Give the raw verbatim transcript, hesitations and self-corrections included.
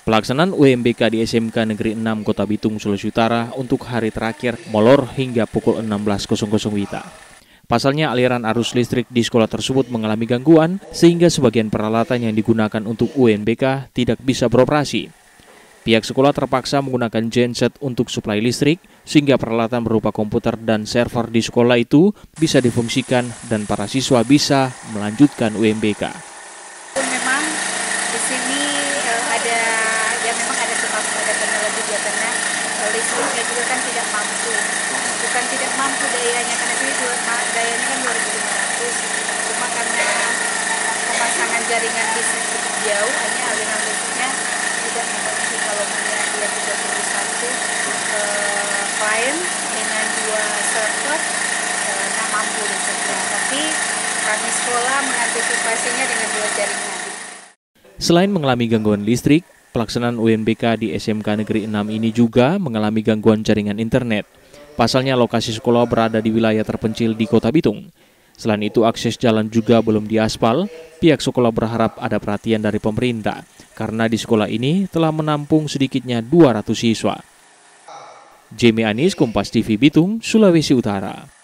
Pelaksanaan U M B K di S M K Negeri enam Kota Bitung, Sulawesi Utara untuk hari terakhir molor hingga pukul enam belas W I T A. Pasalnya aliran arus listrik di sekolah tersebut mengalami gangguan sehingga sebagian peralatan yang digunakan untuk U M B K tidak bisa beroperasi. Pihak sekolah terpaksa menggunakan genset untuk suplai listrik sehingga peralatan berupa komputer dan server di sekolah itu bisa difungsikan dan para siswa bisa melanjutkan U M B K. Memang di sini ada ya memang ada sebab ada teknologi dia karena listriknya juga kan tidak mampu, bukan tidak mampu dayanya karena itu dayanya kan dua ribu lima ratus, cuma karena pemasangan jaringan listrik cukup jauh hanya aliran listriknya tidak memenuhi kalau punya dia tiga puluh satu eh, klien dengan dua server eh, nah mampu listriknya, tapi kami sekolah mengantisipasinya dengan dua jaringan. Selain mengalami gangguan listrik, pelaksanaan U M B K di S M K Negeri enam ini juga mengalami gangguan jaringan internet. Pasalnya lokasi sekolah berada di wilayah terpencil di Kota Bitung. Selain itu akses jalan juga belum diaspal. Pihak sekolah berharap ada perhatian dari pemerintah karena di sekolah ini telah menampung sedikitnya dua ratus siswa. Jamie Anis, Kompas T V Bitung, Sulawesi Utara.